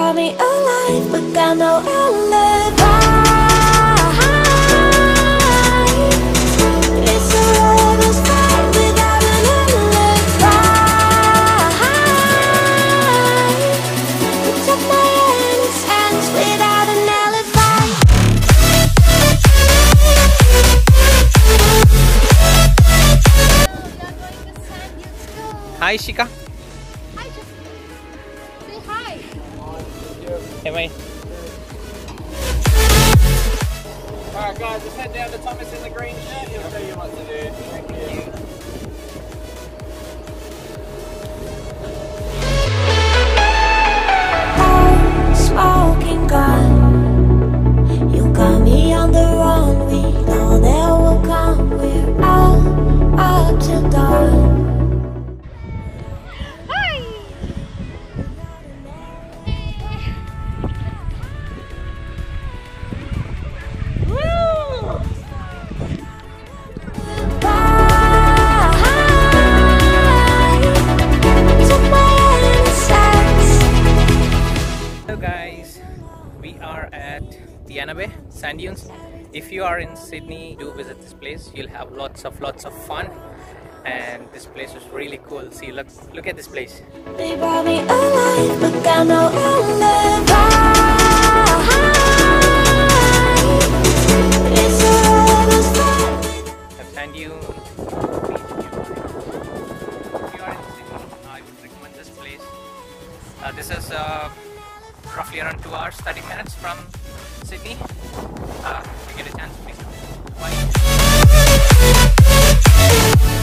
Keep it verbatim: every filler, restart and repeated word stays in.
brought me alive, but got no alibi. It's a rebel's fight without an alibi. Took my innocence without an alibi. Hi Shika. Hi, just say hi. Hey mate. Alright guys, let's head down to Thomas in the green shirt. He'll tell you what to do. Thank you. Smoking gun, you got me on the run. We know that will come. We're out up till dawn. Hello guys, we are at the Getaway sand dunes. If you are in Sydney, do visit this place. You'll have lots of lots of fun, and this place is really cool. See, look look at this place. They brought me alive, but got no alibi. It's a rebel's fight. The sand dune. If you are in Sydney, I would recommend this place. Uh, this is uh, roughly around two hours, thirty minutes from Sydney. Uh, if you get a chance, please come. Bye.